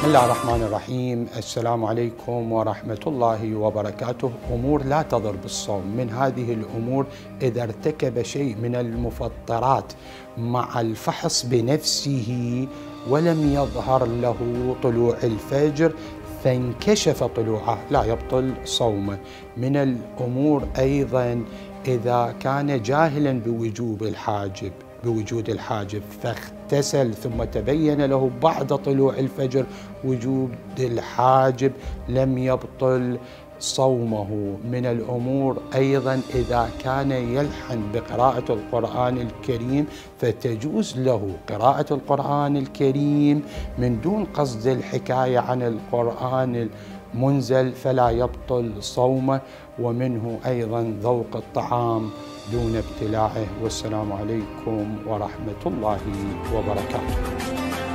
الله الرحمن الرحيم. السلام عليكم ورحمة الله وبركاته. أمور لا تضر بالصوم. من هذه الأمور إذا ارتكب شيء من المفطرات مع الفحص بنفسه ولم يظهر له طلوع الفجر فانكشف طلوعه لا يبطل صومه. من الأمور أيضا إذا كان جاهلا بوجود الحاجب فاغتسل ثم تبين له بعد طلوع الفجر وجود الحاجب لم يبطل صومه. من الأمور أيضا إذا كان يلحن بقراءة القرآن الكريم فتجوز له قراءة القرآن الكريم من دون قصد الحكاية عن القرآن المنزل فلا يبطل صومه. ومنه أيضا ذوق الطعام دون ابتلاعه. والسلام عليكم ورحمة الله وبركاته.